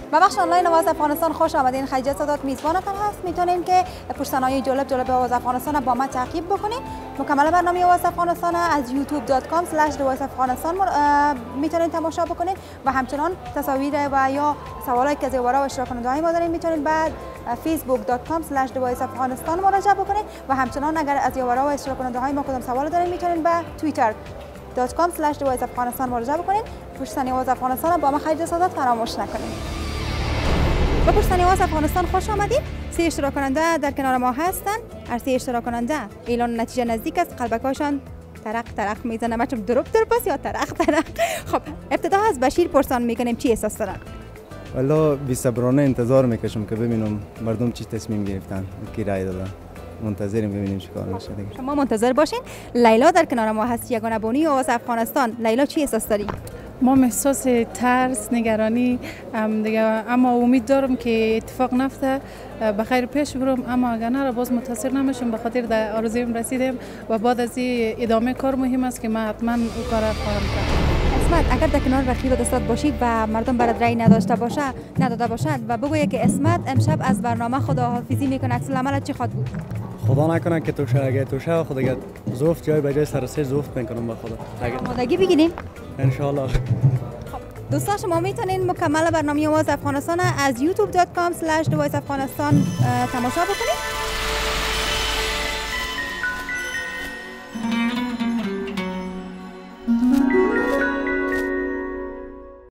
به بخش آنلاین آواز افغانستان خوش آمدین. خدیجه سادات میزبانتان هست. میتونین که پشتنهای جالب آواز افغانستان با ما تعقیب بکنین. مکمل برنامه آواز افغانستان از youtube.com/thevoiceofafghanistan میتونین تماشا بکنین و همچنان تصاویر و یا سوالایی که از یوارا و اشتراک کننده های ما دارین میتونین بعد facebook.com/thevoiceofafghanistan مراجعه بکنین و همچنان اگر از یوارا و اشتراک کننده های ما کدام سوال دارین میتونین به twitter.com/thevoiceofafghanistan مراجعه بکنین. پشتنی آواز افغانستان با ما خدیجه سادات فراموش نکنین. به پشتنی آواز افغانستان خوش آمدید. 3 اشتراک کننده در کنار ما هستند. هر 3 اشتراک کننده اعلان نتیجه نزدیک است. قلبکاشان ترق میزنه. ما چون دروب پس یا ترق. خب ابتدا از بشیر پرسان میکنیم چی احساس دارن؟ والله بی‌صبرانه انتظار میکشم که ببینم مردم چی تصمیم گرفتن، کی رای دادن. منتظریم ببینیم چی کار میشه دیگه. شما منتظر باشین. لیلا در کنار ما هست، یگانه بانی آواز افغانستان. لیلا چی احساس داری؟ ما احساس ترس، نگرانی دیگه، اما امید دارم که اتفاق نفته به خیر پیش برم، اما اگر نه باز متاثر نمیشم، به خاطر در آرزویم رسیدم و بعد از این ادامه کار مهم است که من حتما اون کار خواهم کرد. اسمت، اگر در کنار رقیب دستات باشید و مردم برات رأی نداده باشد و بگویی که اسمت امشب از برنامه خداحافظی میکنه، عکس العملت چی خواهد بود؟ خدا نکنه که توشه، اگه توشه خود اگه زفت جای به جای سرسه زفت میکنم به خدا. آمادگی بگیریم ان شاء الله. دوستان شما میتونین مکمل برنامه آواز افغانستان از youtube.com/thevoiceofafghanistan تماشا بکنید.